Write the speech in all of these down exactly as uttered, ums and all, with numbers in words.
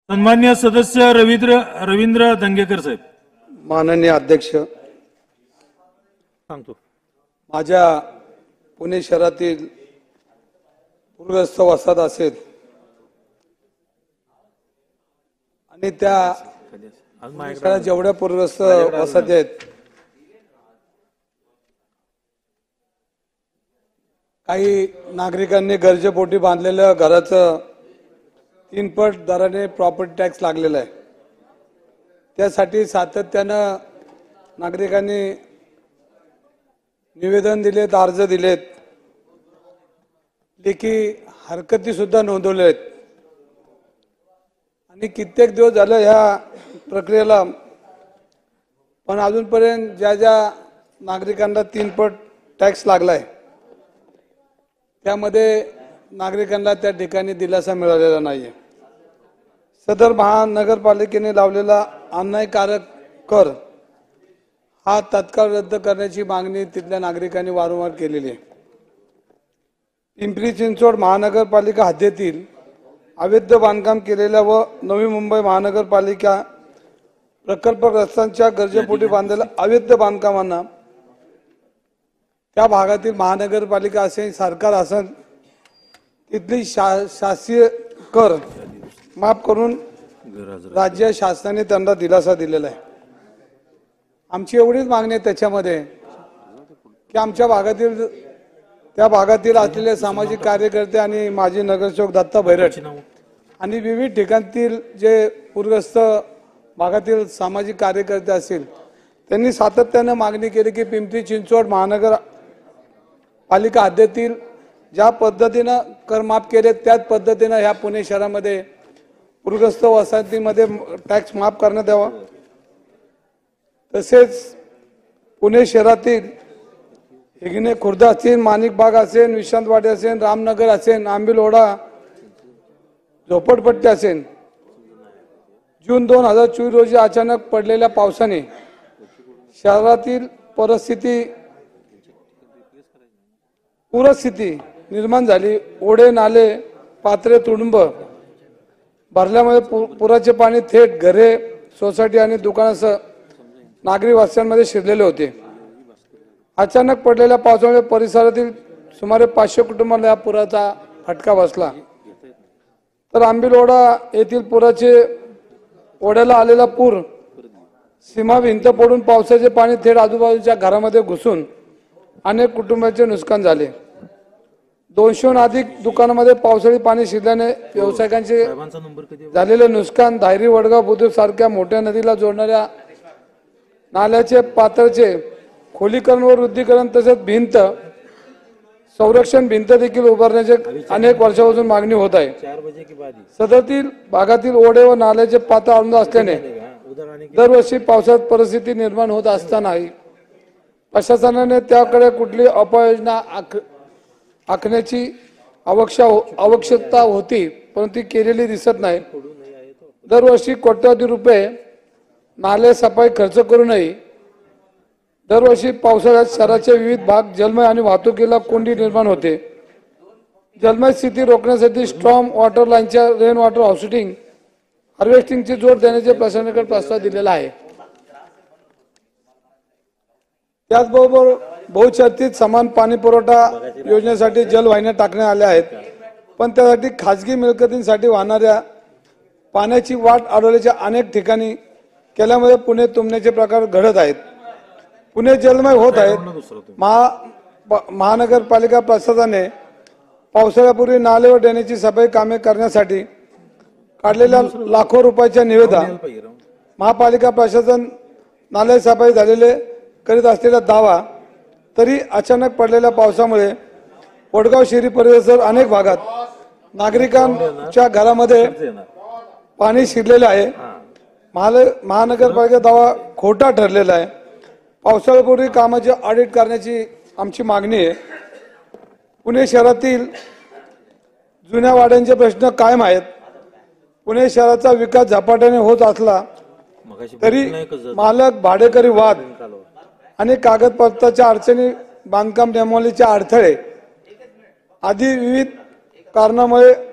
सन्मान्य सदस्य रवींद्र रवींद्र दंगेकर साहेब. माननीय अध्यक्ष, सांगतो माझ्या पुणे शहरातील पूरग्रस्त वसाहत असेल आणि त्या शहरात जेवढ्या पूरग्रस्त वसाहती आहेत काही नागरिकांनी गरजेपोटी बांधलेल्या घराचं तीन पट दराने प्रॉपर्टी टॅक्स लागलेला आहे. त्यासाठी सातत्यानं नागरिकांनी निवेदन दिलेत, अर्ज दिलेत, लेखी हरकती सुद्धा नोंदवल्या आहेत आणि कित्येक दिवस झाले ह्या प्रक्रियेला. पण अजूनपर्यंत ज्या ज्या नागरिकांना तीन पट टॅक्स लागलाय त्यामध्ये नागरिकांना त्या ठिकाणी दिलासा मिळालेला नाहीये. सदर महानगरपालिकेने लावलेला अन्यायकारक कर हा तत्काळ रद्द करण्याची मागणी तिथल्या नागरिकांनी वारंवार केलेली आहे. पिंपरी चिंचवड महानगरपालिका हद्दीतील अवैध बांधकाम केलेल्या व नवी मुंबई महानगरपालिका प्रकल्पग्रस्तांच्या गरजेपोटी बांधलेल्या अवैध बांधकामांना त्या भागातील महानगरपालिका असेल, सरकार असेल, तिथली शा शासकीय कर माफ करून राज्य शासनाने त्यांना दिलासा दिलेला आहे. आमची एवढीच मागणी आहे त्याच्यामध्ये की आमच्या भागातील त्या भागातील असलेले सामाजिक कार्यकर्ते आणि माजी नगरसेवक दत्ता भैरट आणि विविध ठिकाणतील जे पूरग्रस्त भागातील सामाजिक कार्यकर्ते असतील त्यांनी सातत्याने मागणी केली की पिंपरी चिंचवड महानगर पालिका हद्दीतील ज्या पद्धतीनं कर माफ केले त्याच पद्धतीनं ह्या पुणे शहरामध्ये पूरग्रस्त वसाहतीमध्ये टॅक्स माफ करण्यात यावा. तसेच पुणे शहरातील हिंगणे खुर्द असेल, माणिकबाग असेल, विश्रांतवाडी असेल, रामनगर असेल, आंबिलोडा झोपडपट्टी असेल, जून दोन हजार चोवीस रोजी अचानक पडलेल्या पावसाने शहरातील परिस्थिती पूरस्थिती निर्माण झाली. ओढे नाले पात्रे तुडुंब भरल्यामुळे पुराचे पाणी थेट घरे, सोसायटी आणि दुकानासह नागरी वस्त्यांमध्ये शिरलेले होते. अचानक पडलेल्या पावसामुळे परिसरातील सुमारे पाचशे कुटुंबांना या पुराचा फटका बसला. तर आंबिलोडा येथील पुराचे ओढ्याला आलेला पूर सीमा भिंत पडून पावसाचे पाणी थेट आजूबाजूच्या घरामध्ये घुसून अनेक कुटुंबांचे नुकसान झाले. दोनशेहून अधिक दुकानामध्ये पावसाळी पाणी शिरल्याने व्यावसायिकांचे झालेले नुकसान, धायरी, वडगाव, बुद्रुक सारख्या मोठ्या नदीला जोडणाऱ्या नाल्याचे पात्राचे खोलीकरण व रुद्धीकरण तसेच भिंत संरक्षण भिंत देखील उभारण्याचे अनेक वर्षापासून मागणी होत आहे. सदरील भागातील ओढे व नाल्याचे पात्र अरुंद असल्याने दरवर्षी पावसात परिस्थिती निर्माण होत असतानाही प्रशासनाने त्याकडे कुठली उपाययोजना आखण्याची आवश्यकता होती परंतु ती केलेली दिसत नाही. दरवर्षी कोट्यवधी रुपये नाले सफाई खर्च करूनही दरवर्षी पावसाळ्यात शहराचे विविध भाग जलमय आणि वाहतुकीला कोंडी निर्माण होते. जलमय स्थिती रोखण्यासाठी स्ट्रॉम वॉटर लाईनच्या रेन वॉटर हार्वेस्टिंग हार्वेस्टिंगची जोड देण्याचे प्रशासनाकडे प्रस्ताव दिलेला आहे. त्याचबरोबर बहुचर्चित समान पाणी पुरवठा योजनेसाठी जलवाहिन्या टाकण्यात आल्या आहेत, पण त्यासाठी खाजगी मिळकतींसाठी वाहणाऱ्या पाण्याची वाट अडवल्याच्या अनेक ठिकाणी केल्यामुळे पुणे तुंबण्याचे प्रकार घडत आहेत. पुणे जलमय होत आहेत. महा महानगरपालिका प्रशासनाने पावसाळ्यापूर्वी नाले व ड्रेनेजची सफाई कामे करण्यासाठी काढलेल्या लाखो रुपयाच्या निविदा महापालिका प्रशासन नाले सफाई झालेले करीत असलेला दावा, तरी अचानक पडलेल्या पावसामुळे वडगाव शहरी परिसर अनेक भागात नागरिकांच्या घरामध्ये पाणी शिरलेले आहे. महानगरपालिका दावा खोटा ठरलेला आहे. पावसाळ्यापूर्वी कामाचे ऑडिट करण्याची आमची मागणी आहे. पुणे शहरातील जुन्या वाड्यांचे प्रश्न कायम आहेत. पुणे शहराचा विकास झपाट्याने होत असला तरी मालक भाडेकरी वाद आणि कागदपत्राच्या अडचणी, बांधकाम नियमावलीचे अडथळे आदी विविध कारणामुळे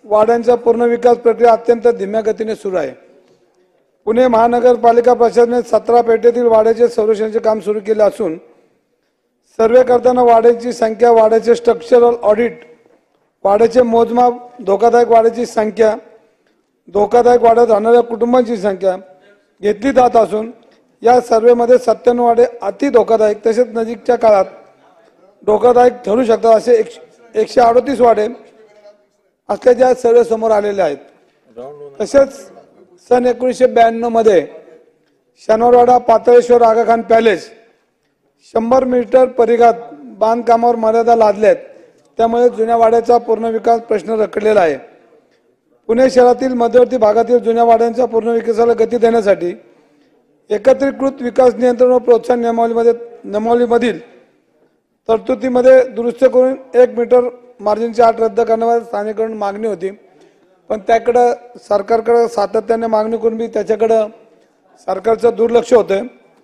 वाड्यांचा पूर्ण विकास प्रक्रिया अत्यंत धीम्या गतीने सुरू आहे. पुणे महानगरपालिका प्रशासनाने सतरा पेठेतील वाड्याचे संरक्षणाचे काम सुरू केले असून सर्वे करताना वाड्याची संख्या, वाड्याचे स्ट्रक्चरल ऑडिट, वाड्याचे मोजमाप, धोकादायक वाड्याची संख्या, धोकादायक वाड्यात राहणाऱ्या कुटुंबांची संख्या घेतली जात असून या सर्वेमध्ये सत्त्याण्णव वाडे अति धोकादायक तसेच नजीकच्या काळात धोकादायक ठरू शकतात असे एकशे अडतीस वाडे असल्याचे सर्वे समोर आलेले आहेत. तसेच सन एकोणीसशे ब्याण्णव मध्ये शनिवारवाडा पातळेश्वर आगा खान पॅलेस शंभर मीटर परिघात बांधकामावर मर्यादा लादल्यात, त्यामुळे जुन्या वाड्याचा पूर्ण विकास प्रश्न रखडलेला आहे. पुणे शहरातील मध्यवर्ती भागातील जुन्या वाड्यांच्या पूर्ण विकासाला गती देण्यासाठी एकत्रीकृत विकास नियंत्रण व प्रोत्साहन नियमावलीमध्ये नियमावलीमधील तरतुदीमध्ये दुरुस्त करून एक मीटर मार्जिनची अट रद्द करण्यावर स्थानिकडून मागणी होती, पण त्याकडे सरकारकडे सातत्याने मागणी करून बी त्याच्याकडे सरकारचं दुर्लक्ष होतं.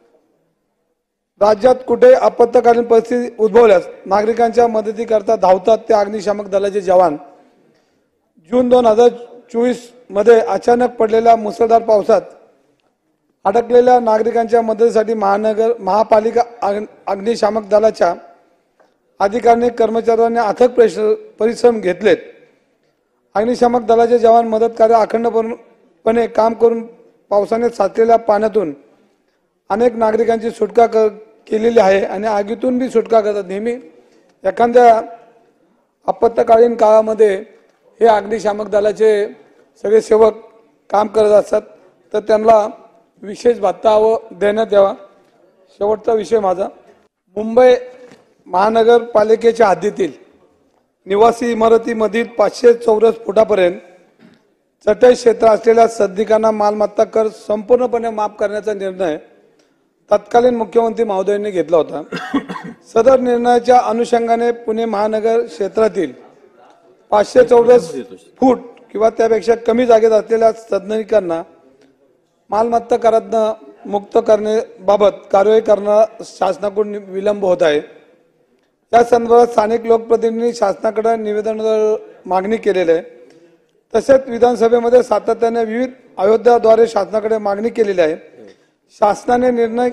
राज्यात कुठे आपत्कालीन परिस्थिती उद्भवल्यास नागरिकांच्या मदतीकरता धावतात ते अग्निशामक दलाचे जवान. जून दोन हजार चोवीस मध्ये अचानक पडलेल्या मुसळधार पावसात अडकलेल्या नागरिकांच्या मदतीसाठी महानगर महापालिका अग्निशामक दलाच्या अधिकाऱ्यांनी कर्मचाऱ्यांनी अथक परिश्रम घेतलेत. अग्निशामक दलाचे जवान मदत कार्य अखंडपणे काम करून पावसाने साचलेल्या पाण्यातून अनेक नागरिकांची सुटका केलेली आहे आणि आगीतून बी सुटका करतात. नेहमी एखाद्या आपत्कालीन काळामध्ये हे अग्निशामक दलाचे सगळे सेवक काम करत असतात, तर त्यांना विशेष भत्ता व देण्यात यावा. शेवटचा विषय माझा, मुंबई महानगरपालिकेच्या हद्दीतील निवासी इमारतीमधील पाचशे चौरस फुटापर्यंत चटई क्षेत्र असलेल्या सदनिकांना मालमत्ता कर संपूर्णपणे माफ करण्याचा निर्णय तत्कालीन मुख्यमंत्री महोदयांनी घेतला होता. सदर निर्णयाच्या अनुषंगाने पुणे महानगर क्षेत्रातील पाचशे चौरस फूट किंवा त्यापेक्षा कमी जागेत असलेल्या सदनिकांना मालमत्ता करातनं मुक्त करण्याबाबत कार्यवाही करण्यास शासनाकडून विलंब होत आहे. या संदर्भात स्थानिक लोकप्रतिनिधींनी शासनाकडे निवेदनाद्वारे मागणी केलेली आहे. तसेच विधानसभेमध्ये सातत्याने विविध आयोध्याद्वारे शासनाकडे मागणी केलेली आहे. शासनाने निर्णय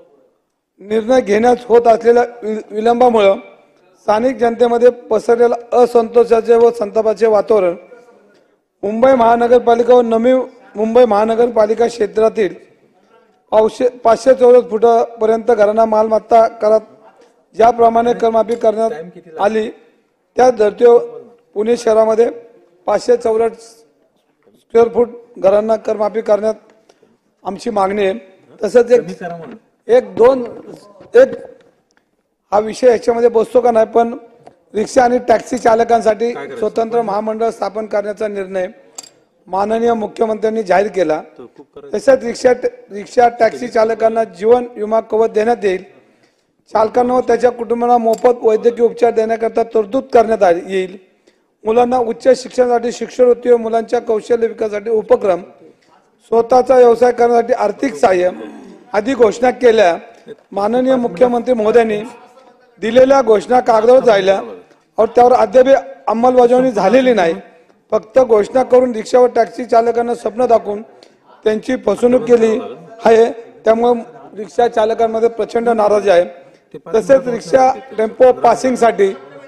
निर्णय घेण्यास होत असलेल्या विलंबामुळे स्थानिक जनतेमध्ये पसरलेल्या असंतोषाचे व संतापाचे वातावरण मुंबई महानगरपालिका व नवी मुंबई महानगरपालिका क्षेत्रातील पाचशे पाचशे चौरस फुटापर्यंत घरांना मालमत्ता करात ज्याप्रमाणे करमाफी करण्यात आली त्या धर्तीवर पुणे शहरामध्ये पाचशे चौरस स्क्वेअर फूट घरांना करमाफी करण्यात आमची मागणी आहे. तसंच एक एक दोन एक हा विषय याच्यामध्ये बसतो का नाही, पण रिक्षा आणि टॅक्सी चालकांसाठी स्वतंत्र महामंडळ स्थापन करण्याचा निर्णय माननीय मुख्यमंत्र्यांनी जाहीर केला. तसेच रिक्षा रिक्षा टॅक्सी चालकांना जीवन विमा कवच देण्यात येईल. चालकांना व त्याच्या कुटुंबाला मोफत वैद्यकीय उपचार देण्याकरता तरतूद करण्यात येईल. मुलांना उच्च शिक्षणासाठी शिष्यवृत्ती व मुलांच्या कौशल्य विकासासाठी उपक्रम, स्वतःचा व्यवसाय करण्यासाठी आर्थिक सहाय्य आदी घोषणा केल्या. माननीय मुख्यमंत्री महोदयांनी दिलेल्या घोषणा कागदावर राहिल्या और त्यावर अद्याप अंमलबजावणी झालेली नाही. फक्त घोषणा करून रिक्षा व टॅक्सी चालकांना स्वप्न दाखवून त्यांची फसवणूक केली आहे. त्यामुळे रिक्षा चालकांमध्ये प्रचंड नाराजी आहे. तसेच रिक्षा टेम्पो पासिंगसाठी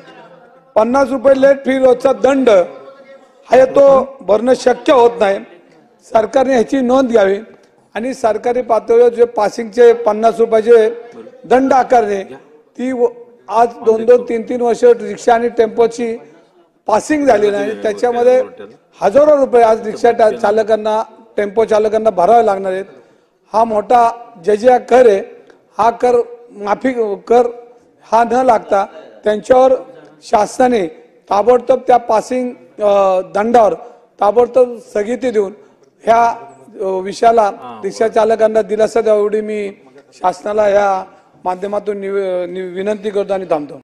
पन्नास रुपये लेट फी रोजचा दंड आहे तो भरणं शक्य होत नाही. सरकारने ह्याची नोंद घ्यावी आणि सरकारी पातळीवर जे पासिंगचे पन्नास रुपयाचे दंड आकारणे ती आज दोन दोन तीन तीन वर्ष रिक्षा आणि टेम्पोची पासिंग झाली नाही. त्याच्यामध्ये हजारो रुपये आज रिक्षा चालकांना टेम्पो चालकांना भरावे लागणार आहेत. हा मोठा जे जे कर आहे हा कर माफी कर हा न लागता त्यांच्यावर शासनाने ताबडतोब त्या पासिंग दंडावर ताबडतोब स्थगिती देऊन ह्या विषयाला रिक्षा चालकांना दिलासा द्यावा एवढी मी शासनाला या माध्यमातून विनंती करतो आणि थांबतो.